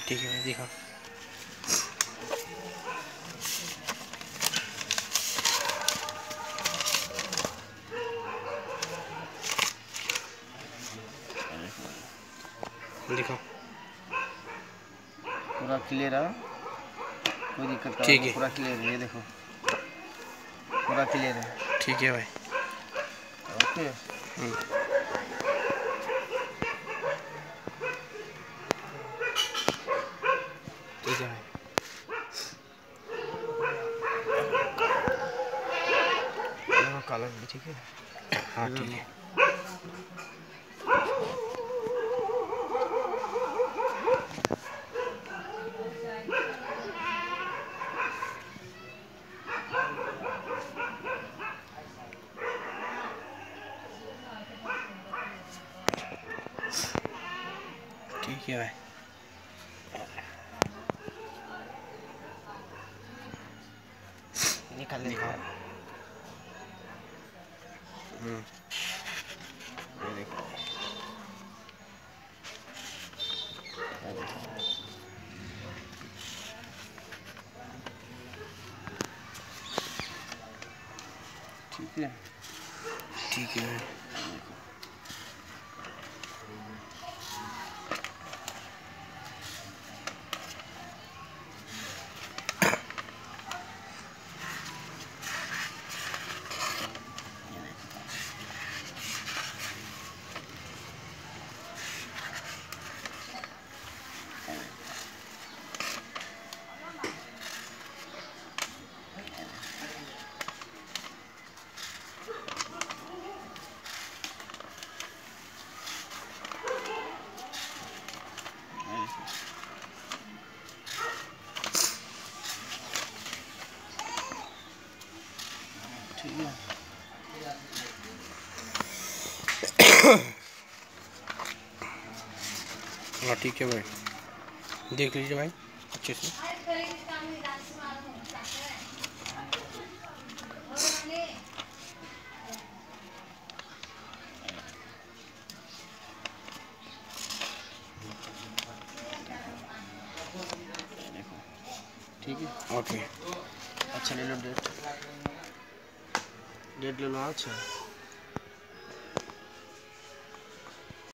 ठीक है भाई दिखाओ। दिखाओ पूरा क्लियर है, कोई दिक्कत का ठीक नहीं, है पूरा क्लियर है। ये देखो पूरा क्लियर है। ठीक है भाई ओके। ठीक है भाई। कलर भी ठीक है। हाँ ठीक है। ठीक है भाई। निकाल ले। दिखाओ। ये देखो ठीक है। ठीक है भाई। ठीक है। हाँ ठीक है भाई, देख लीजिए भाई अच्छे से। ठीक है ओके। अच्छा ले लो डेट, डेट ले लो। अच्छा